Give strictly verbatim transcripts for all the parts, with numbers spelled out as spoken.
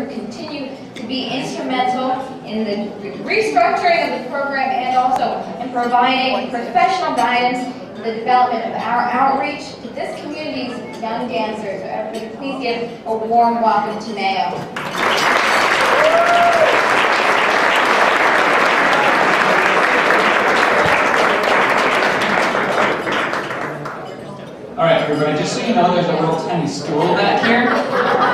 who continue to be instrumental in the restructuring of the program and also in providing professional guidance in the development of our outreach to this community's young dancers. So everybody, please give a warm welcome to Mayo. All right, everybody, just so you know, there's a little tiny stool back here. All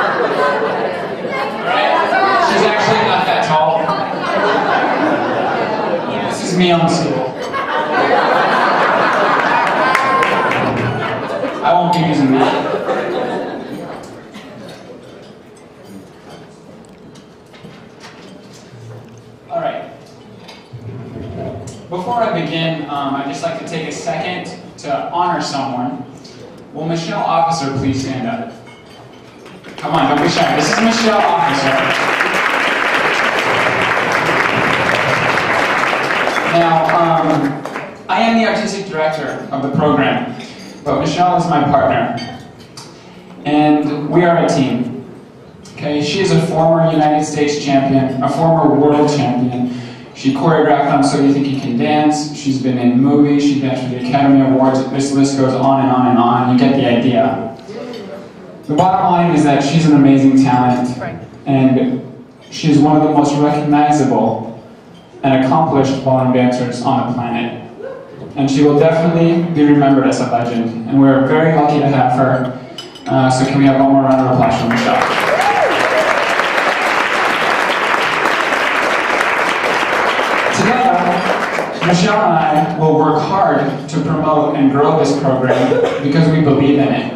right? She's actually not that tall. This is me on the stool. I won't be using that. All right. Before I begin, um, I'd just like to take a second to honor someone. Will Michelle Officer please stand up? Come on, don't be shy. This is Michelle Officer. Now, um, I am the artistic director of the program, but Michelle is my partner. And we are a team. Okay, she is a former United States champion, a former world champion. She choreographed on So You Think You Can Dance. She's been in movies. She danced for the Academy Awards. This list goes on and on and on. You get the idea. The bottom line is that she's an amazing talent, and she's one of the most recognizable and accomplished ballroom dancers on the planet. And she will definitely be remembered as a legend. And we're very lucky to have her. Uh, so can we have one more round of applause for Michelle? Together, Michelle and I will work hard to promote and grow this program because we believe in it.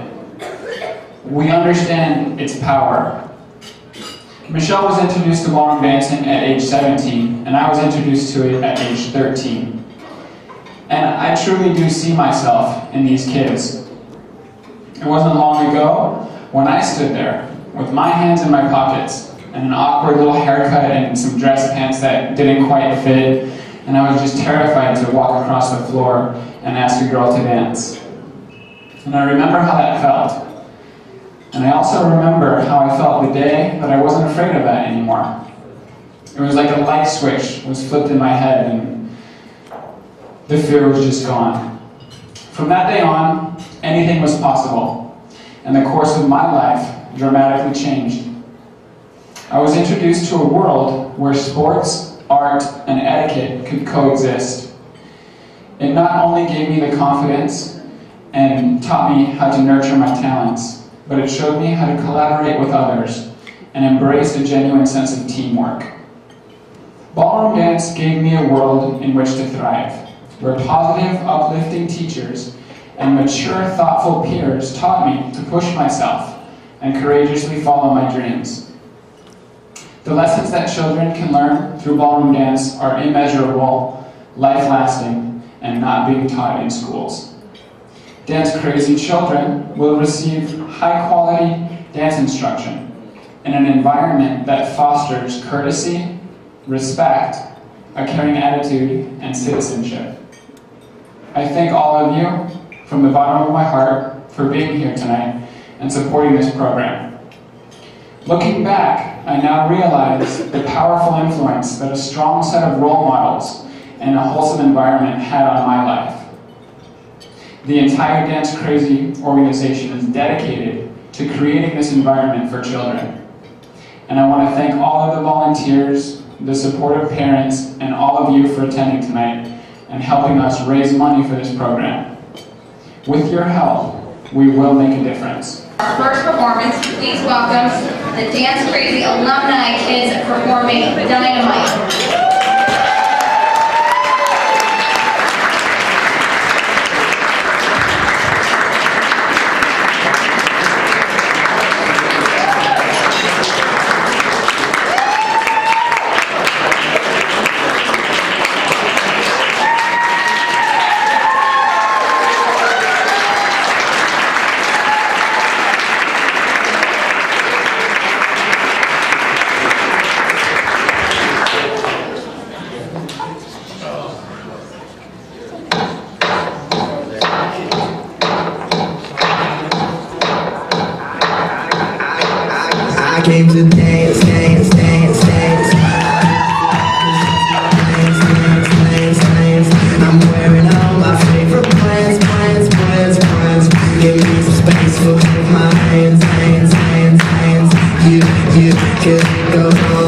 We understand its power. Michelle was introduced to ballroom dancing at age seventeen, and I was introduced to it at age thirteen. And I truly do see myself in these kids. It wasn't long ago when I stood there with my hands in my pockets and an awkward little haircut and some dress pants that didn't quite fit, and I was just terrified to walk across the floor and ask a girl to dance. And I remember how that felt. And I also remember how I felt the day that I wasn't afraid of that anymore. It was like a light switch was flipped in my head and the fear was just gone. From that day on, anything was possible, and the course of my life dramatically changed. I was introduced to a world where sports, art, and etiquette could coexist. It not only gave me the confidence and taught me how to nurture my talents, but it showed me how to collaborate with others and embrace a genuine sense of teamwork. Ballroom dance gave me a world in which to thrive, where positive, uplifting teachers and mature, thoughtful peers taught me to push myself and courageously follow my dreams. The lessons that children can learn through ballroom dance are immeasurable, life-lasting, and not being taught in schools. Dance-crazy children will receive high-quality dance instruction in an environment that fosters courtesy, respect, a caring attitude, and citizenship. I thank all of you from the bottom of my heart for being here tonight and supporting this program. Looking back, I now realize the powerful influence that a strong set of role models and a wholesome environment had on my life. The entire Dance Crazy organization is dedicated to creating this environment for children. And I want to thank all of the volunteers, the supportive parents, and all of you for attending tonight and helping us raise money for this program. With your help, we will make a difference. Our first performance, please welcome the Dance Crazy alumni kids performing Dynamite. Came to dance. dance, dance, dance, dance. Dance, dance, dance, dance. I'm wearing all my favorite plans, plans, plans, plans. Give me some space, so hold my hands, hands, hands, hands. You, you, cause it goes on.